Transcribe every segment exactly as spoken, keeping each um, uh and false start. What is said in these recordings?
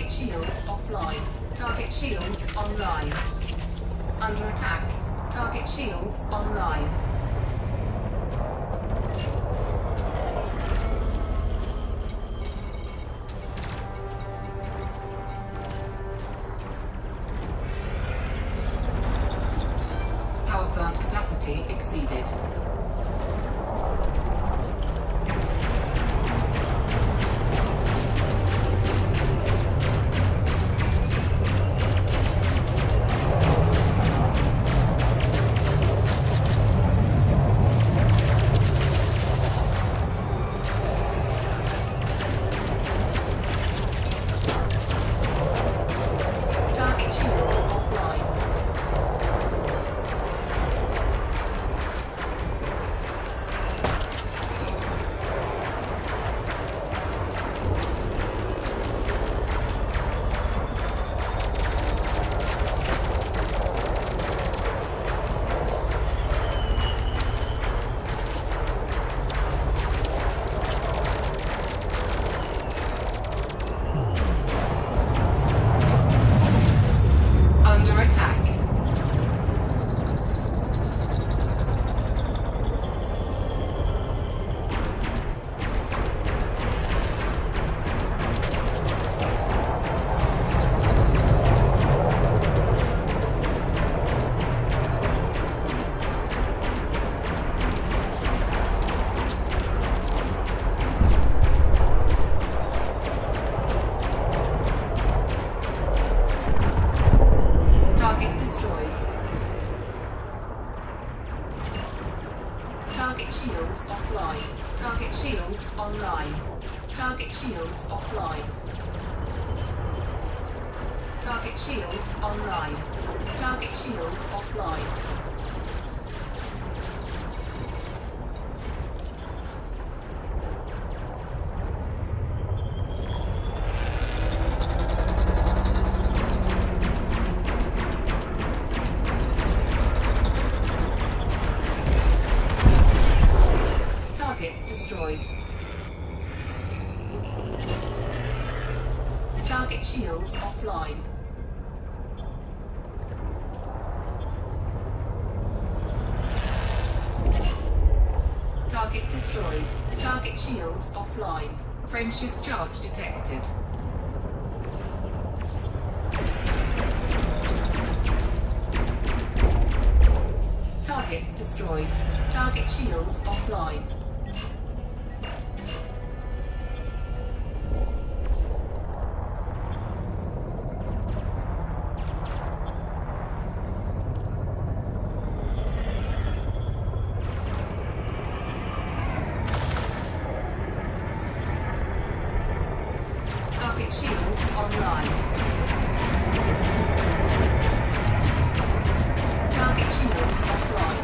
Target shields offline. Target shields online. Under attack. Target shields online. Power plant capacity exceeded. Target shields offline. Target shields online. Target shields offline. Target shields online. Target shields offline. Destroyed. Target shields offline. Target destroyed. Target shields offline. Frameshift charge detected. Target destroyed. Target shields offline. Target shields online. Target shields offline.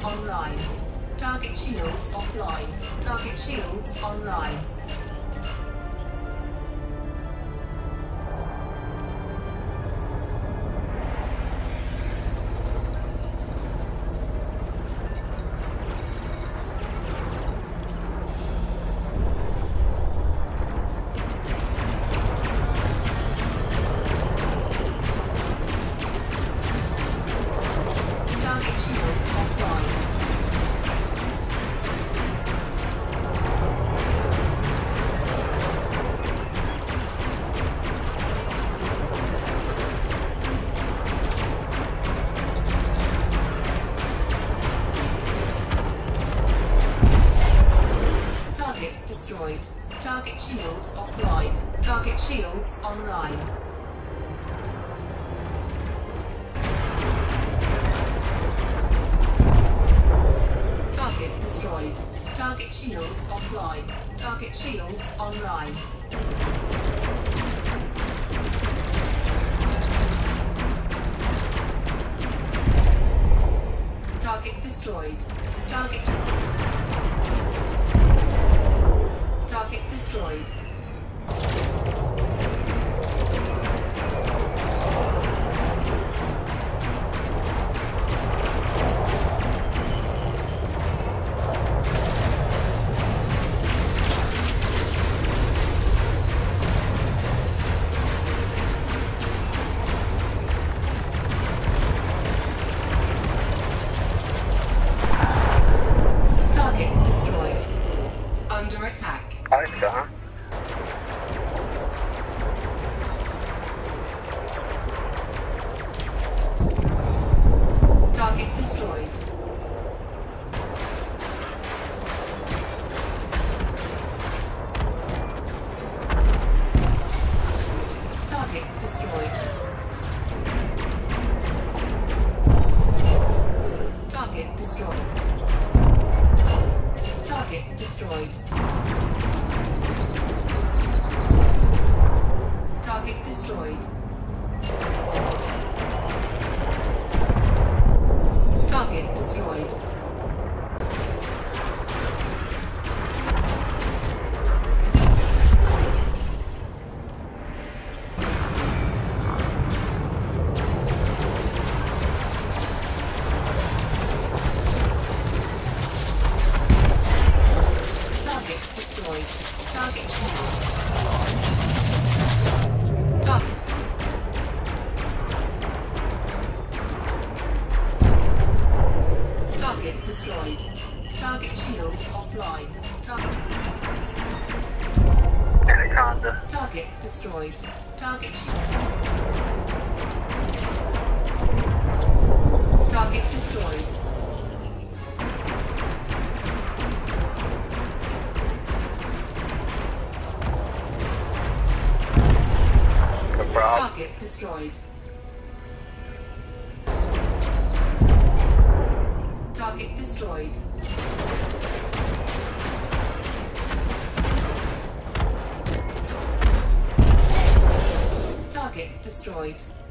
online. Target shields offline. Target shields online. Target shields offline. Target shields online. Target destroyed. Target shields offline. Target shields online. Target destroyed. Target... Target destroyed. Target destroyed. Under attack. Alter. Target destroyed. Target destroyed. Target destroyed. Target destroyed. Target destroyed. Target destroyed. Target destroyed. Target shield. Target. Target destroyed. Target shields offline. Target. Alexander. Target destroyed. Target shield. Target destroyed. Target destroyed. Target destroyed. Target destroyed.